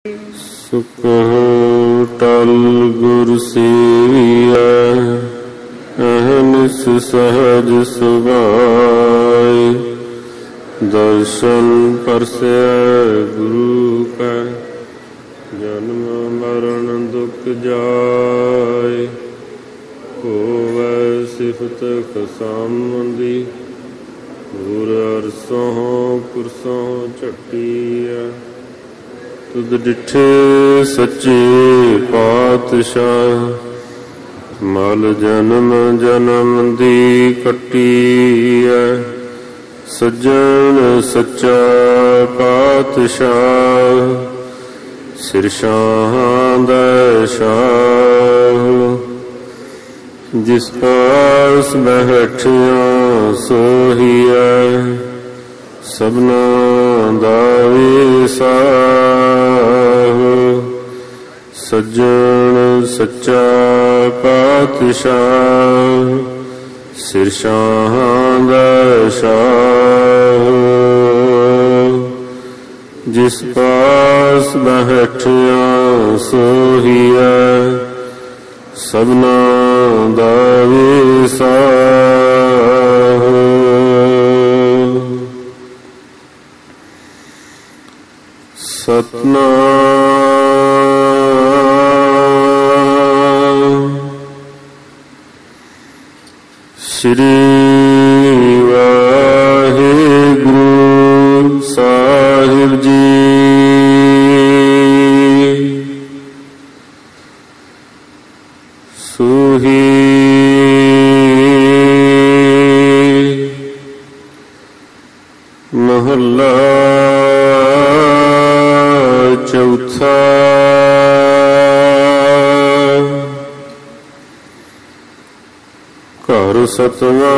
सुख टल गुर सेविया अहनिस सहज सुभाए। दर्शन परसे गुरु का जन्म मरण दुख जाए। होवै सिफत खसामंदी गुर अरसों पुरसों चट्टिया। तुद डिठे सच्चे पातशाह मल जन्म जन्म दी कट्टी है। सज्जन सच्चा पातशाह सिर शाह दा शाह। जिस पास बैठिया सोहिया सबना दा विसाह। सज्जन सच्चा पातशाह सिर शाह दा शाह। जिस पास बैठिया सोहिया सबना दा विसाह। सतनाम श्री वाहिगुरु साहिब जी। सूही महला चौथा। घर सतवां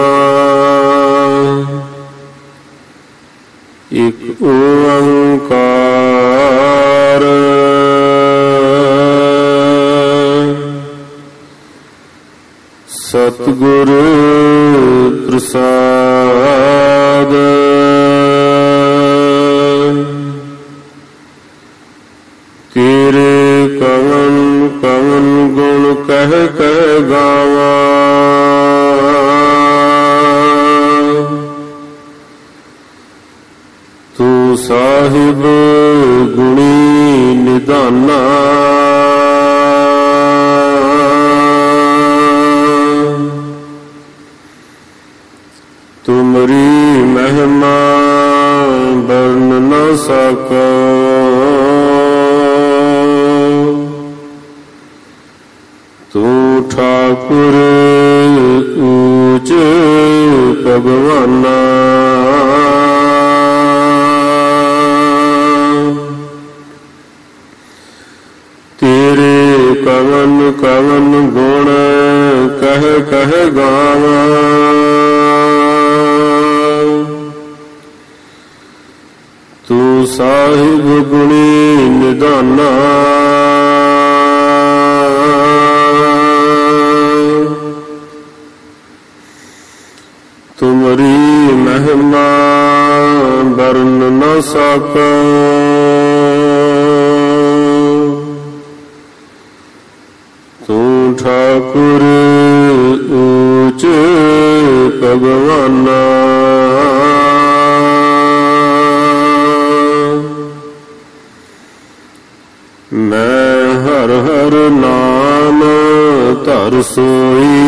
एक ओंकार। सतगुर प्रसाद तेरे कवन कवन गुण कह कह गावा। तू साहिब गुणी निदाना। तुमरी महिमा बरन न सको। तू ठाकुर ऊंच भगवाना। तेरे कवन कवन गुण कह कह गावा। तू साहिब गुणी निदाना। तुमरी महिमा बरन न सको। तू ठाकुर ऊंच भगवाना। मैं हर हर नाम धर सोई।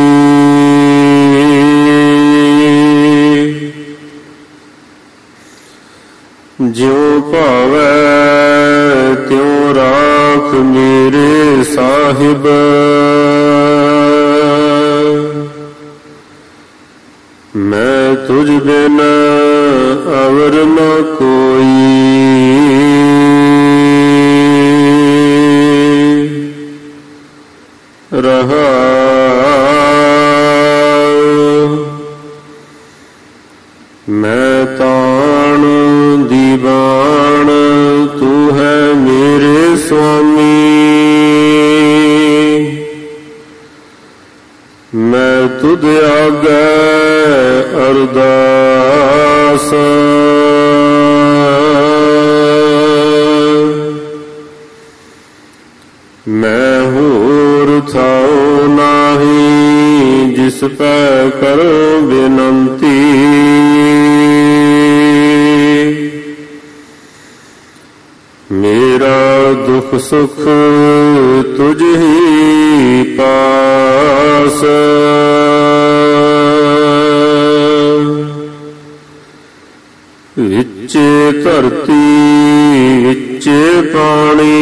ज्यों भावै त्यों राख मेरे साहिब। मैं तुझ बिन अवर न कोई। रहा मैं ताण दीवान तू है मेरे स्वामी। मैं तुझ आगे अरदास। मैं होर थाओ नाही, जिस पै करो बिनंती। मेरा दुख सुख तुझ ही पास, विच्चे धरती विच्चे पानी,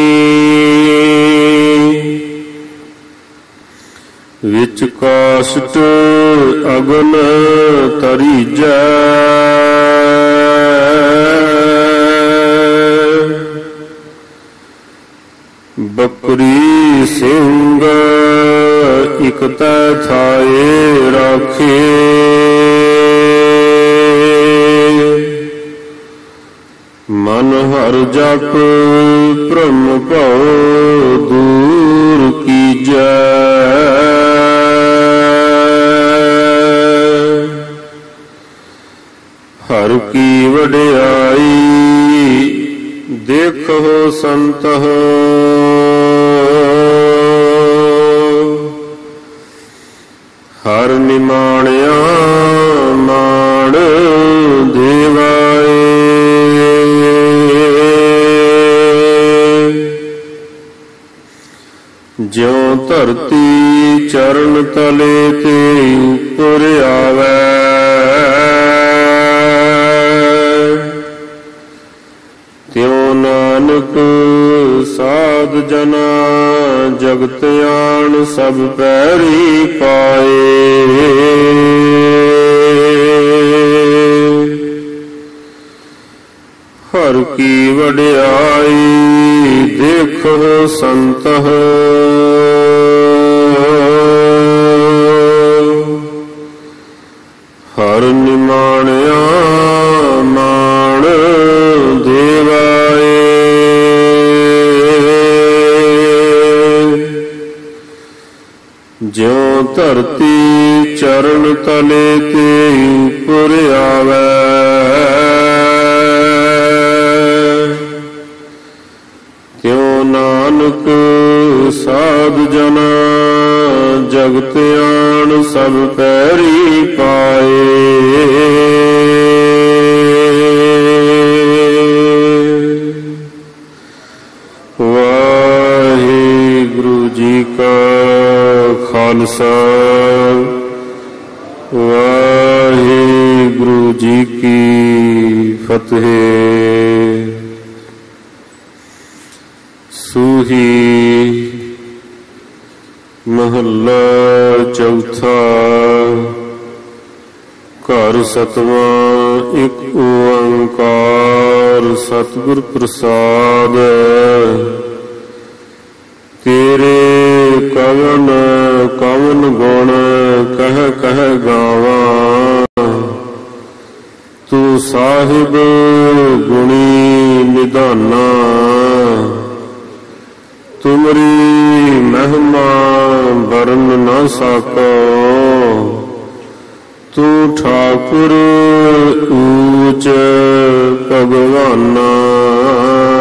विच काष्ट अगन तरीजै। बकरी सिंह इक तै थाए राखे, मन हर जप ब्रह्म भव दूर कीजै। हर की वड्याई देखो संत हो, हर निमाणिया मान देवाए। ज्यों धरती चरण तले ते ऊपर आवे, त्यों नानक साध जना जगत आन सब पैरी पाए। हर की वड्याई देखो संत हो, हर निमाणिया मान देवाए। ज्यों धरती चरण तले ते ऊपर आवे, त्यों नानक साध जना जगत आन सब पैरी पाए। वाहिगुरु जी का खालसा, वाहिगुरु जी की फतेह। सूही महला चौथा। घर सतवां एक ओंकार सतगुर प्रसाद। तेरे कवन कवन गुण कह कह गावां, तू साहिब गुणी निधाना। तुमरी महिमा बरन न सको, तू ठाकुर ऊच भगवाना।